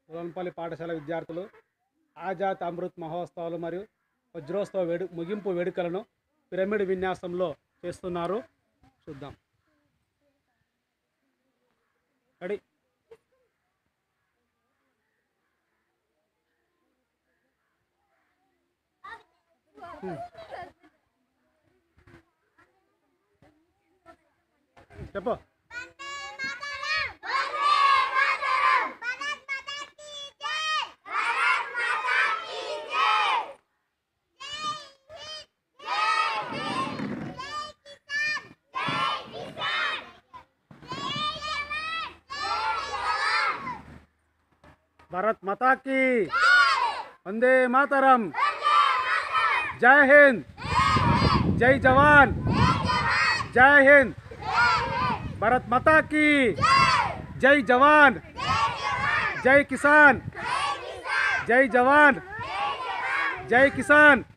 రోన్పల్లి పాఠశాల విద్యార్థులు ఆజాద్ అమృత్ మహోత్సవాలు మరియు వజ్రోత్సవ ముగింపు వేడుకలను పిరమిడ్ విన్యాసంలో చేస్తున్నారు. చూద్దాం. రెడీ. చెప్పు. भारत माता की वंदे मातरम. जय हिंद. जय जवान. जय हिंद. भारत माता की जय जवान. जय किसान. जय जवान. जय किसान.